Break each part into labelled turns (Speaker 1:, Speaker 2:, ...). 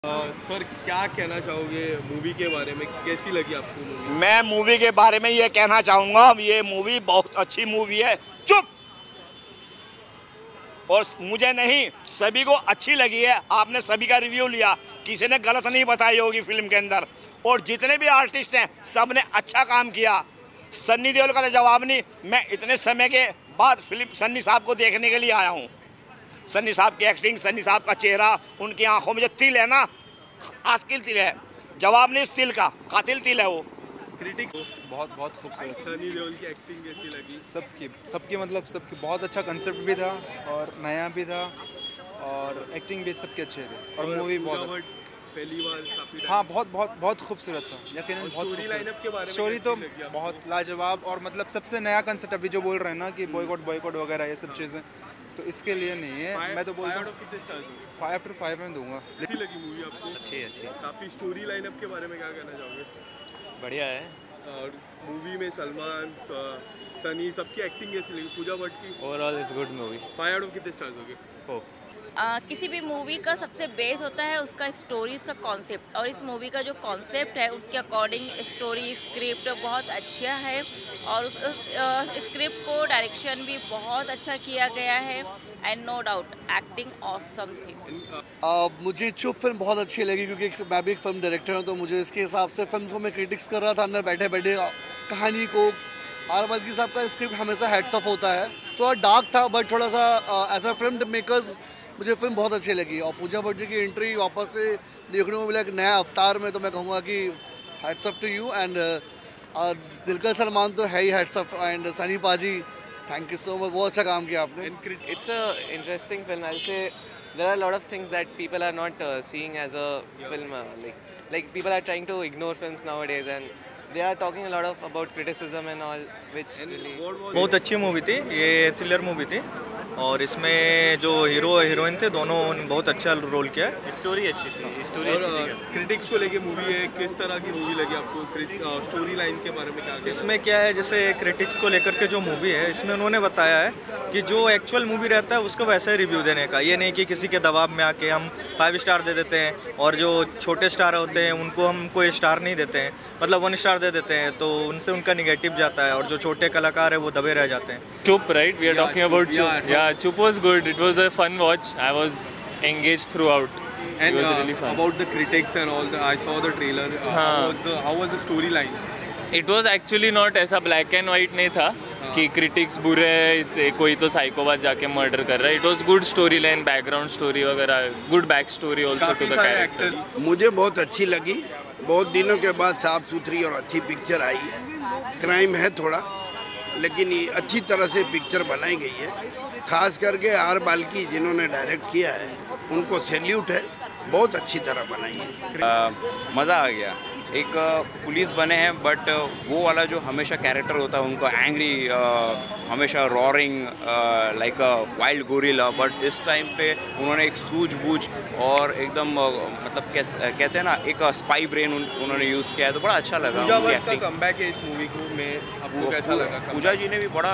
Speaker 1: Sir क्या कहना चाहोगे मूवी के बारे में, कैसी लगी आपको मूवी?
Speaker 2: मैं मूवी के बारे में ये कहना चाहूँगा, ये मूवी बहुत अच्छी मूवी है। चुप! और मुझे नहीं, सभी को अच्छी लगी है। आपने सभी का रिव्यू लिया, किसी ने गलत नहीं बताई होगी फिल्म के अंदर। और जितने भी आर्टिस्ट हैं सब ने अच्छा काम किया। सन्नी देओल का जवाब नहीं, मैं इतने समय के बाद फिल्म सन्नी साहब को देखने के लिए आया हूँ। सन्नी साहब की एक्टिंग, सन्नी साहब का चेहरा, उनकी आंखों में जो तिल है ना, आस्किल तिल है, जवाब नहीं, तिल का कातिल तिल है वो।
Speaker 1: क्रिटिक
Speaker 3: बहुत बहुत खूबसूरत।
Speaker 1: सनी देओल की एक्टिंग कैसी लगी?
Speaker 3: सबकी मतलब सबकी बहुत अच्छा कंसेप्ट भी था और नया भी था और एक्टिंग भी सबके अच्छे थे और मूवी बहुत
Speaker 1: पहली बार काफी
Speaker 3: हाँ बहुत खूबसूरत था। यकीनन बहुत
Speaker 1: स्टोरी लाइनअप के बारे में
Speaker 3: स्टोरी तो
Speaker 1: कैसी लगी आपको?
Speaker 3: बहुत लाजवाब और मतलब सबसे नया कंसेप्ट अभी जो बोल रहे हैं ना कि बॉयकॉट वगैरह ये सब चीज़ें, तो इसके लिए नहीं है। मैं तो बोलता हूँ 5/5 में दूंगा।
Speaker 1: कैसी लगी मूवी आपको?
Speaker 4: अच्छी
Speaker 1: काफी स्टोरी लाइनअप के बारे में क्या कहना चाहोगे?
Speaker 4: बढ़िया है।
Speaker 1: और मूवी में सलमान, सनी, सबकी एक्टिंग कैसी लगी? पूजा भट्ट की?
Speaker 4: Overall it's good movie.
Speaker 1: 5 कितने स्टार्स दोगे?
Speaker 4: 4।
Speaker 5: किसी भी मूवी का सबसे बेस होता है उसका स्टोरी, उसका कॉन्सेप्ट, और इस मूवी का जो कॉन्सेप्ट है उसके अकॉर्डिंग स्टोरी स्क्रिप्ट बहुत अच्छा है और उस स्क्रिप्ट को डायरेक्शन भी बहुत अच्छा किया गया है and no doubt acting awesome थी।
Speaker 6: मुझे चुप फिल्म बहुत अच्छी लगी क्योंकि मैं भी एक फिल्म डायरेक्टर हूँ, तो मुझे इसके हिसाब से फिल्म को मैं क्रिटिक्स कर रहा था अंदर बैठे बैठे। कहानी को आर बल्कि साहब का स्क्रिप्ट हमेशा हेड्स ऑफ होता है, थोड़ा डार्क था बट थोड़ा सा एज अ फिल्म मेकर्स मुझे फिल्म बहुत अच्छी लगी। और पूजा भट्ट जी की एंट्री वापस से देखने को मिला एक नया अवतार में, तो मैं कहूँगा कि hats off to you. And Dulquer Salmaan तो है ही hats off, and Sunny paaji thank you so much, बहुत अच्छा काम किया आपने।
Speaker 7: It's a interesting film. I'll say there are a lot of things that people are not seeing as a film. Like people are trying to ignore films nowadays, and they are talking a lot of about criticism and all, which really.
Speaker 4: बहुत अच्छी movie थी, ये thriller movie थी और इसमें जो hero heroine थे दोनों बहुत अच्छा रोल किया है। स्टोरी अच्छी थी,
Speaker 1: क्रिटिक्स को लेके मूवी है, किस तरह की मूवी लगी आपको? स्टोरी लाइन के बारे में क्या?
Speaker 4: इसमें क्या है, जैसे क्रिटिक्स को लेकर के जो मूवी है इसमें उन्होंने बताया है कि जो एक्चुअल मूवी रहता है उसको वैसा ही रिव्यू देने का, ये नहीं कि किसी के दबाव में आके हम 5 स्टार दे देते हैं और जो छोटे स्टार होते हैं उनको हम कोई स्टार नहीं देते हैं, मतलब 1 स्टार दे देते हैं, तो उनसे उनका निगेटिव जाता है और जो छोटे कलाकार है वो दबे रह जाते हैं।
Speaker 8: Chup, right? We are talking about Chup. Yeah, Chup was good. It was a fun watch. I was engaged throughout.
Speaker 1: And
Speaker 8: it was really fun.
Speaker 1: About the critics and all, I saw the trailer. How was the storyline?
Speaker 8: It was actually not ऐसा black and white नहीं था कि critics बुरे हैं, इससे कोई तो psychopath जाके मर्डर कर रहा है। It was good storyline, background story वगैरह, good back story also to the characters.
Speaker 9: मुझे बहुत अच्छी लगी, बहुत दिनों के बाद साफ सुथरी और अच्छी पिक्चर आई। क्राइम है थोड़ा, लेकिन ये अच्छी तरह से पिक्चर बनाई गई है। खास करके आर बाल्की जिन्होंने डायरेक्ट किया है उनको सैल्यूट है, बहुत अच्छी तरह बनाई है।
Speaker 10: मज़ा आ गया। एक पुलिस बने हैं बट वो वाला जो हमेशा कैरेक्टर होता है उनको एंग्री, हमेशा roaring like a wild gorilla, but इस टाइम पे उन्होंने एक सूझबूझ और एकदम मतलब कहते हैं ना एक स्पाई ब्रेन उन्होंने यूज़ किया है, तो बड़ा अच्छा लगा।
Speaker 1: पूजा भट्ट का कमबैक है इस मूवी को में, आपको कैसा लगा?
Speaker 10: पूजा जी ने भी बड़ा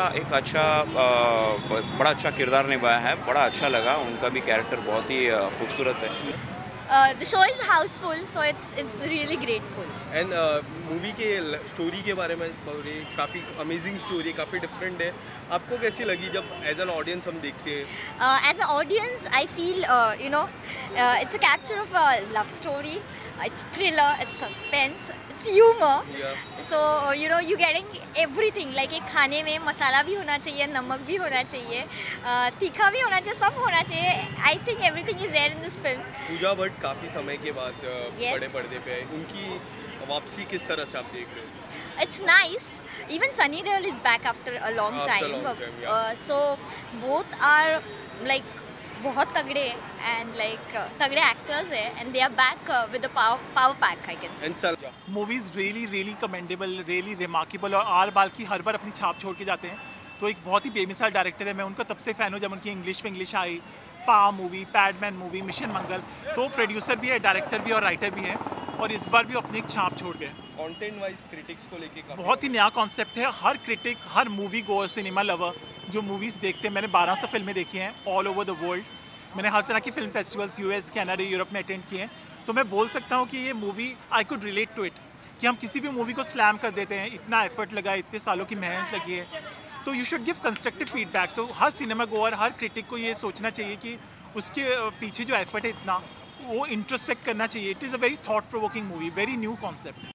Speaker 10: अच्छा किरदार निभाया है, बड़ा अच्छा लगा। उनका भी कैरेक्टर बहुत ही खूबसूरत है।
Speaker 5: The show is houseful, so it's really grateful.
Speaker 1: And movie के स्टोरी के बारे में काफ़ी अमेजिंग स्टोरी, काफ़ी डिफरेंट है। आपको कैसी लगी जब एज एन ऑडियंस हम देखते हैं?
Speaker 5: As an audience, I feel it's a capture of a love story. It's thriller, it's suspense, it's humor.
Speaker 1: Yeah.
Speaker 5: So you're getting everything. Like एक खाने में मसाला भी होना चाहिए, नमक भी होना चाहिए, तीखा भी होना चाहिए, सब होना चाहिए. I think everything is there in this film.
Speaker 1: Pooja Bhatt काफ़ी समय के बाद बड़े पर्दे पे आए, उनकी वापसी किस तरह से आप देख रहे हो?
Speaker 5: It's nice. Even Sunny Deol is back after a long time. So both are like बहुत तगड़े and like तगड़े actors है and they are back with the power pack, I can say.
Speaker 11: Movie is really commendable, really remarkable और R Balki हर बार अपनी छाप छोड़ के जाते हैं, तो एक बहुत ही बेमिसाल डायरेक्टर है। मैं उनका तब से फ़ैन हूँ जब उनकी इंग्लिश आई, पा मूवी, पैडमैन मूवी, मिशन मंगल, तो प्रोड्यूसर भी है, डायरेक्टर भी और राइटर भी है और इस बार भी अपनी एक छाप छोड़ गए।
Speaker 1: कंटेंट वाइज क्रिटिक्स को लेके
Speaker 11: बहुत ही नया कॉन्सेप्ट है। हर क्रिटिक, हर मूवी गोअर, सिनेमा लवर जो मूवीज़ देखते हैं, मैंने 1200 फिल्में देखी हैं ऑल ओवर द वर्ल्ड। मैंने हर तरह की film festivals US, Canada, Europe में अटेंड किए हैं, तो मैं बोल सकता हूँ कि ये movie I could relate to it, कि हम किसी भी मूवी को स्लैम कर देते हैं, इतना एफर्ट लगा है, इतने सालों की मेहनत लगी है, तो you should give constructive feedback. तो हर सिनेमा गोअर, हर क्रिटिक को ये सोचना चाहिए कि उसके पीछे जो एफर्ट है इतना, वो इंट्रोस्पेक्ट करना चाहिए। It is a very thought provoking movie, very new concept.